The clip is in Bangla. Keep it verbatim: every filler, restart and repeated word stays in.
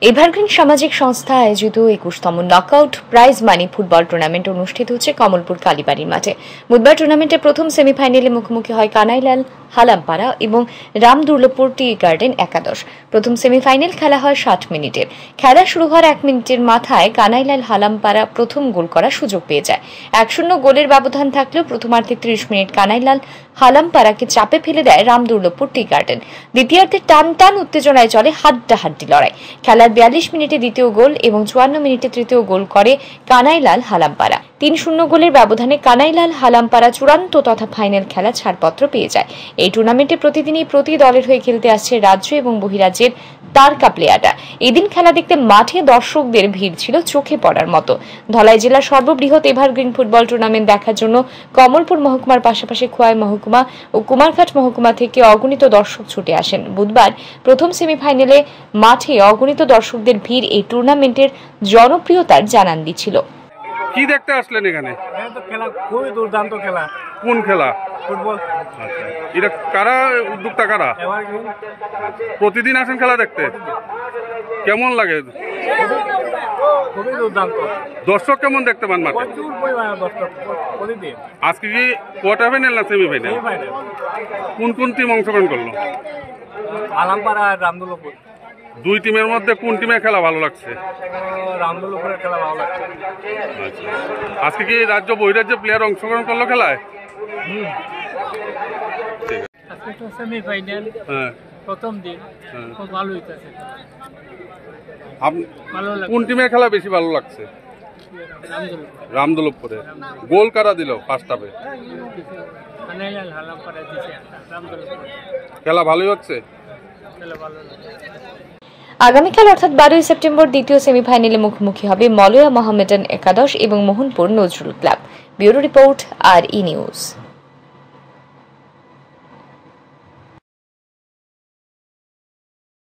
এভারগ্রিন সামাজিক সংস্থা আয়োজিত একুশতম knockout prize money football tournament অনুষ্ঠিত হচ্ছে কমলপুর কালীবাড়ির মাঠে। বুধবার টুর্নামেন্টের প্রথম সেমিফাইনালে মুখোমুখি হয় কানাইলাল হালামপাড়া এবং রামদুর্লভপুর টি গার্ডেন একাদশ। প্রথম সেমিফাইনাল খেলা হয় ষাট মিনিটের। খেলা শুরু হওয়ার এক মিনিটের মাথায় কানাইলাল হালামপাড়া প্রথম গোল করার সুযোগ পেয়ে যায়। এক শূন্য গোলের ব্যবধান থাকলেও প্রথমার্ধে ত্রিশ মিনিট কানাইলাল হালামপাড়াকে চাপে ফেলে দেয় রামদুর্লভপুর টি গার্ডেন। দ্বিতীয়ার্ধে টান টান উত্তেজনায় চলে হাড্ডাহাড্ডি লড়াই। খেলার বিয়াল্লিশ মিনিটে দ্বিতীয় গোল এবং চুয়ান্ন মিনিটে তৃতীয় গোল করে কানাইলাল হালামপাড়া। তিন শূন্য গোলের ব্যবধানে কানাইলাল হালামপাড়া চূড়ান্ত তথা ফাইনাল খেলা ছাড়পত্র পেয়ে যায়। এই টুর্নামেন্টে প্রতিদিনই প্রতি দলের হয়ে খেলতে আসছে রাজ্য এবং বহিরাজ্যের তারকা প্লেয়াররা। এদিন খেলা দেখতে মাঠে দর্শকদের ভিড় ছিল চোখে পড়ার মতো। ধলাই জেলার সর্ববৃহৎ এভারগ্রিন ফুটবল টুর্নামেন্ট দেখার জন্য কমলপুর মহকুমার পাশাপাশি খোয়াই মহকুমা ও কুমারঘাট মহকুমা থেকে অগণিত দর্শক ছুটে আসেন। বুধবার প্রথম সেমিফাইনালে মাঠে অগণিত দর্শকদের ভিড় এই টুর্নামেন্টের জনপ্রিয়তার জানান দিচ্ছিল। কি দেখতে আসলেন এখানে? খেলা খুবই দুর্দান্ত খেলা। কোন খেলা? ফুটবল। আচ্ছা, এটা কারা উদ্যোক্তা কারা? প্রতিদিন আসেন খেলা দেখতে? কেমন লাগে? খুবই দুর্দান্ত। দর্শক কেমন দেখতে পান মাঠে? প্রচুর পরিমাণে দর্শক প্রতিদিন। আজকে কি কোয়ার্টার ফাইনাল না সেমিফাইনাল? কোন কোন টিম অংশগ্রহণ করলো? হালামপাড়া আর রামদুর্লভপুর। দুই টিমের মধ্যে কোন টিমের খেলা ভালো লাগছে? রামদুর্লভপুরের খেলা ভালো লাগছে। আচ্ছা, আজকে কি রাজ্য বহিরাজ্য প্লেয়ার অংশগ্রহণ করলো খেলায়? হুম, আজকে তো সেমিফাইনাল। হ্যাঁ, প্রথম দিন খুব ভালো হইতেছে। কোন টিমের খেলা বেশি ভালো লাগছে? রামদুর্লভপুরে। গোল কারা দিল ফার্স্ট হাফে? খেলা ভালোই হচ্ছে। আগামীকাল অর্থাৎ বারোই সেপ্টেম্বর দ্বিতীয় সেমিফাইনালে মুখোমুখি হবে মলয়া মোহামেডান একাদশ এবং Mohanpur Nazrul club. Bureau report, আর ই নিউজ।